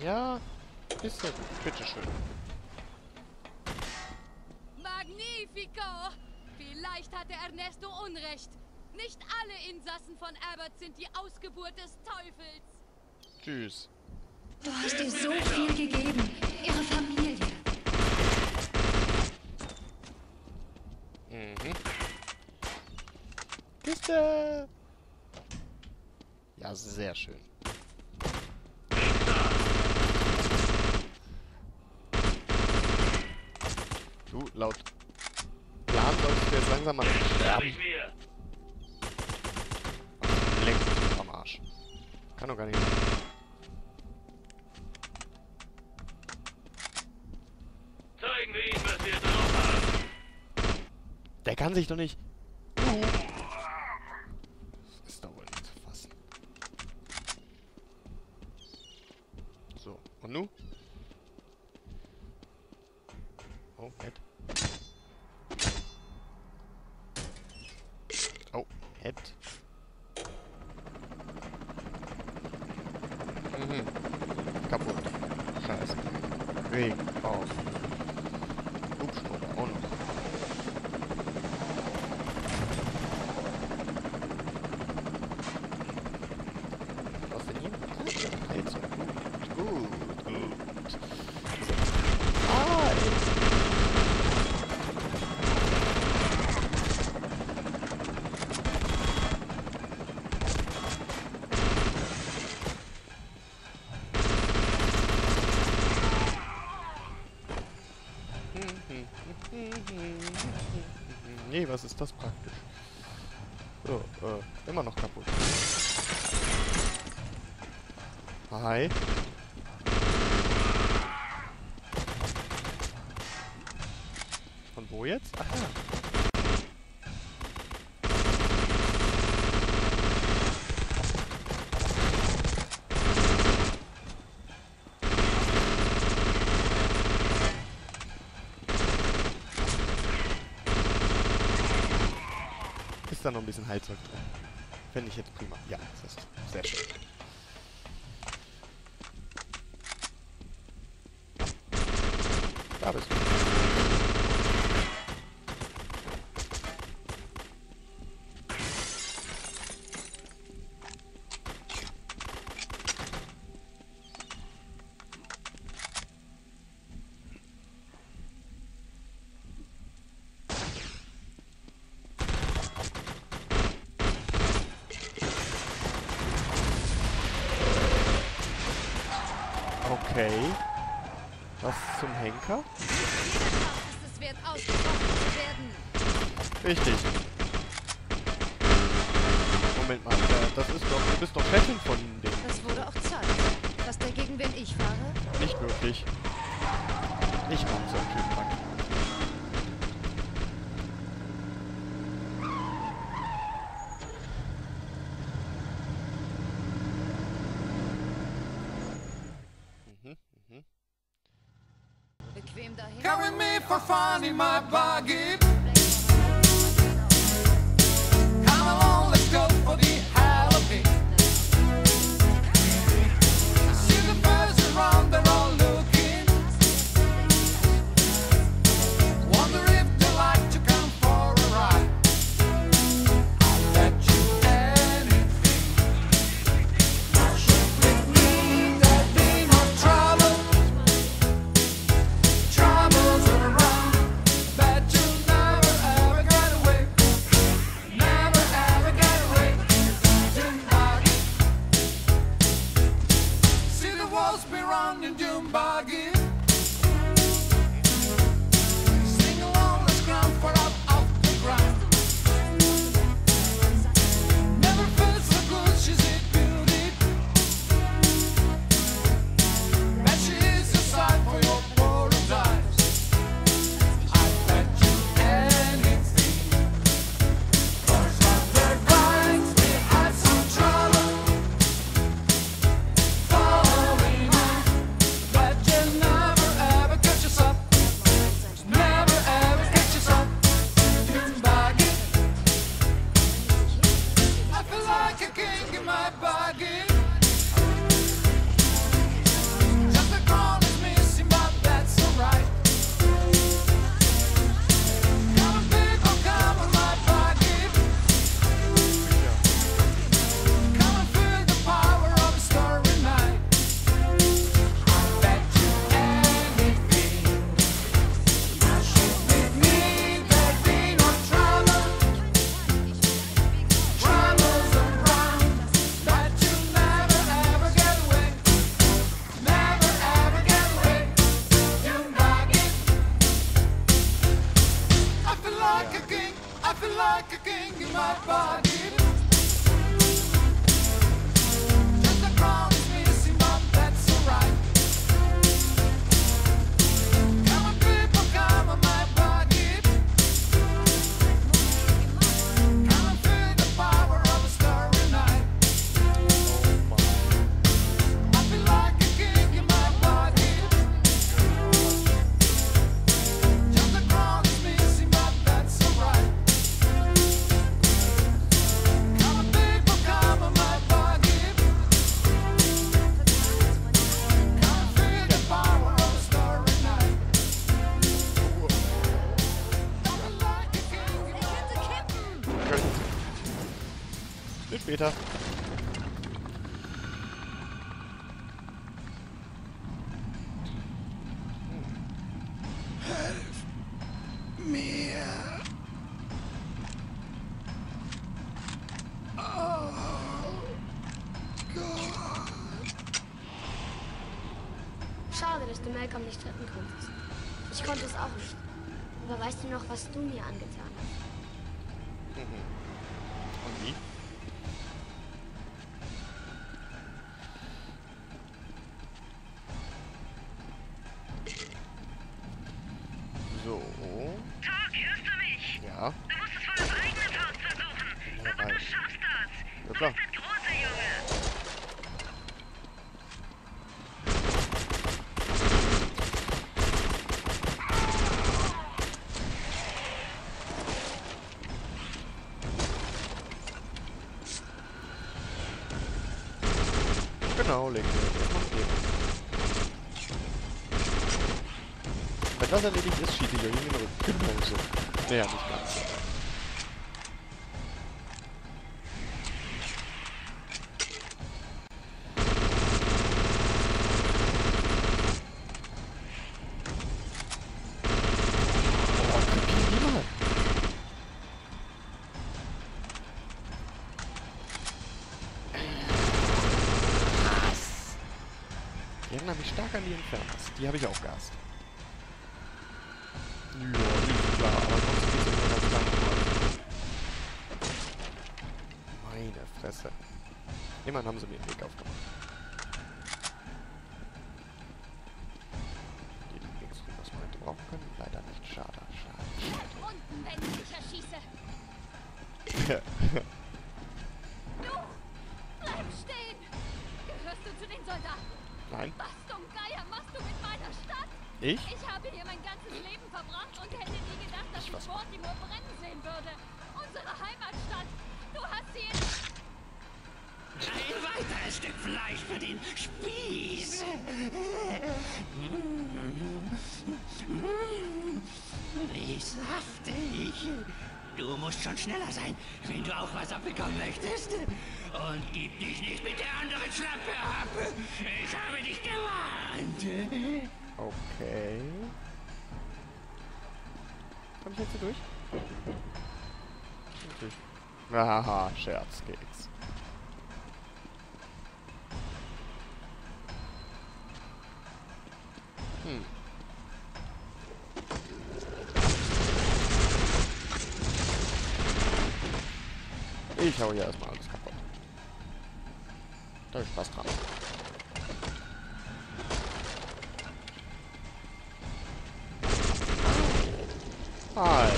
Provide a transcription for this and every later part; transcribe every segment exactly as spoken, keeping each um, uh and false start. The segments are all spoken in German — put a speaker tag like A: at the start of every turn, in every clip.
A: Ja, ist ja gut. Bitteschön.
B: Magnifico! Vielleicht hatte Ernesto Unrecht. Nicht alle Insassen von Abbott sind die Ausgeburt des Teufels.
A: Tschüss.
C: Du hast ihr so viel gegeben. Ihre Familie.
A: Mhm. Kiste! Ja, sehr schön. Du, laut Plan sollst du jetzt langsam mal sterben. Leck mich am Arsch. Kann doch gar nicht sein.
D: Zeigen wir ihm, was wir drauf haben.
A: Der kann sich doch nicht... Das ist doch wohl nicht zu fassen. So, und nu? Oh, Head. Oh, Head. Mhm. Kaputt. Scheiße. Regen. Auf. Hubschrauber. Auch noch. Was denn hier? Heizung. Gut, gut, gut. So. Ah, nee, was ist das praktisch? So, äh, immer noch kaputt. Hi. Von wo jetzt? Ach ja. Ist da noch ein bisschen Heizzeug drin? Fände ich jetzt prima. Ja, das ist sehr schön. Da bist du. Okay. Was zum Henker?
B: Es wird ausgebrochen zu werden.
A: Richtig. Moment mal, äh, das ist doch, du bist doch Chefin von dem.
C: Das wurde auch Zeit. Was dagegen, wenn ich fahre?
A: Nicht wirklich. Ich mag so einen Typen mag. Mhm, mhm.
C: Bequem dahin.
E: Come with me for fun in my buggy. Come along, let's go for the hell of it. See the birds around, they're all looking. Wonder if they like to come for a ride. I'll bet you anything. With me, there'd be no trouble. Troubles around, but tonight see my body. Just the ground is missing, but that's alright. Come on, people, come on, my body. Come and feel the power of a starry night. I feel like a king in my body. Just the ground is missing, but that's alright. Come on, people, come on, my body. Come and feel the power of a starry night. I feel like a king in my
A: Könnte. Bis später.
F: Schade, dass du Malcolm nicht retten konntest. Ich konnte es auch nicht. Aber weißt du noch, was du mir angetan hast?
A: Und wie? So.
G: Talk, hörst du mich?
A: Ja.
G: Du musst es voll auf eigene Faust versuchen.
A: Ja,
G: Aber
A: rein.
G: du schaffst das.
A: Ja,
G: Du
A: klar.
G: bist ein großer Junge.
A: Genau, legen wir das mal gehen. Wenn das erledigt ist, schieße ich euch in den Rücken. Genau so. Naja, nicht ganz. Oh, Pipi, niemand. Die erinnern mich stark an die Infernos. Die habe ich auch gehasst. Ja, ist klar, aber sonst geht es immer ganz lang. Meine Fresse. Immerhin haben sie mir den Weg aufgemacht. Die Lieblingsruhe, was wir heute brauchen können? Leider nicht. Schade, schade.
B: Unten, wenn ich dich erschieße.
A: schade.
B: Du! Bleib stehen! Gehörst du zu den Soldaten?
A: Nein,
B: Was zum Geier machst du mit meiner Stadt?
A: ich?
B: Ich habe hier mein ganzes Leben verbracht und hätte nie gedacht, dass ich
A: was-
B: Baltimore brennen sehen würde. Unsere Heimatstadt. Du hast sie in...
H: Ein weiteres Stück Fleisch für den Spieß. Wie saftig. Du musst schon schneller sein, wenn du auch was abbekommen möchtest. Und gib dich nicht mit der anderen Schlampe ab. Ich habe dich gewarnt.
A: Okay. Komm ich jetzt hier durch? Natürlich. Haha, Scherzkeks. Hm. Ich hau hier erstmal alles kaputt. Da hab ich Spaß dran. Hi.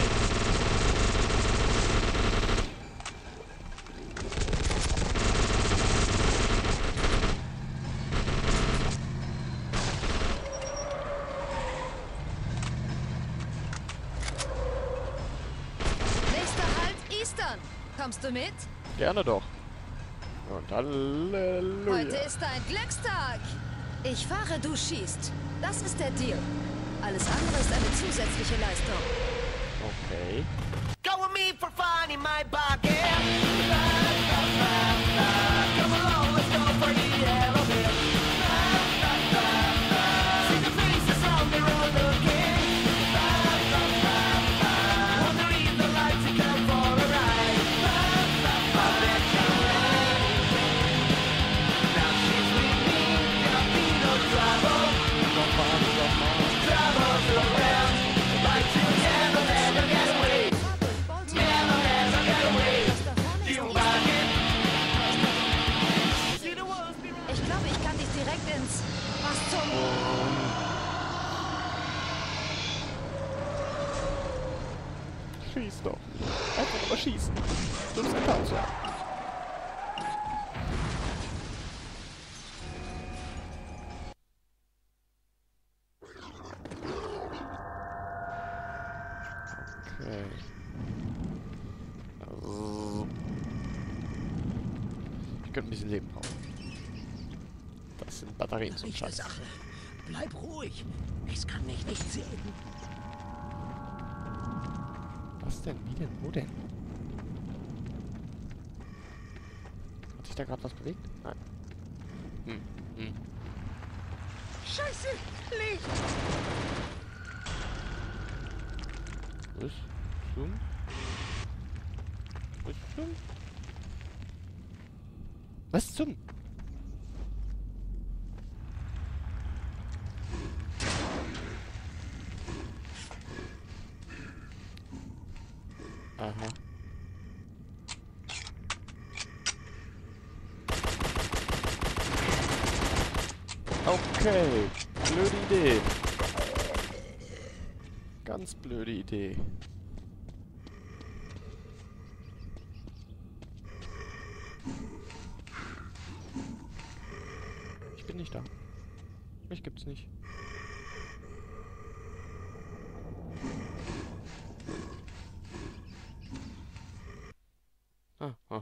C: Nächster Halt Eastern. Kommst du mit?
A: Gerne doch. Und Halleluja.
C: Heute ist dein Glückstag. Ich fahre, du schießt. Das ist der Deal. Alles andere ist eine zusätzliche Leistung.
A: Okay.
I: Go with me for fun in my bucket. Come along, let's go for the yellow bit. See the faces on the road looking. Wonder if the lights will come for a ride. I bet you're ready. Now she's with me, there'll be no trouble. Trouble's around, like you never, never get away. Never, never get away.
A: schießen. So ist getan zu haben. Okay. Also. Ich könnte ein bisschen Leben brauchen. Das sind Batterien zum
H: Rechte
A: Scheiß.
H: Sache. Bleib ruhig. Es kann mich nicht sehen.
A: Was denn? Wie denn? Wo denn? Hat sich da gerade was bewegt? Nein. Hm. Hm.
H: Scheiße! Licht!
A: Was? Zum? Was zum? Was zum? Aha. Okay. Blöde Idee. Ganz blöde Idee. Ich bin nicht da. Mich gibt's nicht. Ah, ah.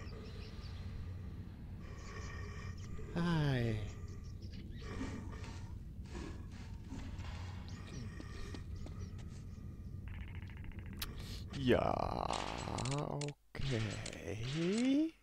A: Hi. Ja, okay.